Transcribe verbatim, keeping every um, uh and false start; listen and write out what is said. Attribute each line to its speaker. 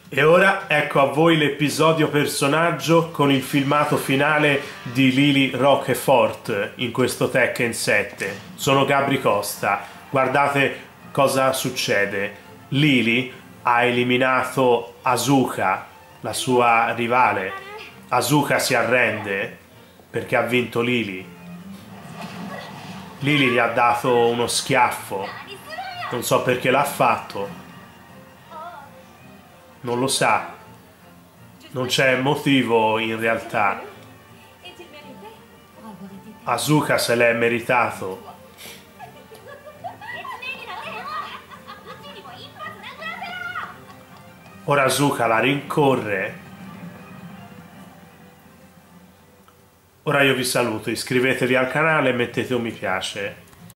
Speaker 1: E ora ecco a voi l'episodio personaggio con il filmato finale di Lily Roquefort in questo Tekken sette. Sono Gabri Costa. Guardate cosa succede. Lily ha eliminato Asuka, la sua rivale. Asuka si arrende perché ha vinto Lily. Lily gli ha dato uno schiaffo. Non so perché l'ha fatto. Non lo sa, non c'è motivo in realtà. Asuka se l'è meritato. Ora Asuka la rincorre. Ora io vi saluto, iscrivetevi al canale e mettete un mi piace.